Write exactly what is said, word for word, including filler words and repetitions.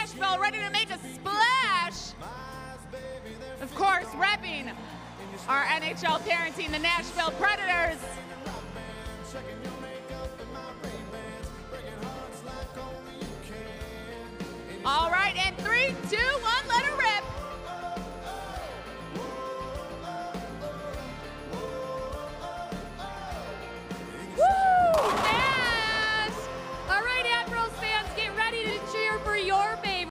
Nashville, ready to make a splash. Of course, repping our N H L parent team, the Nashville Predators. All right, and three, two, one.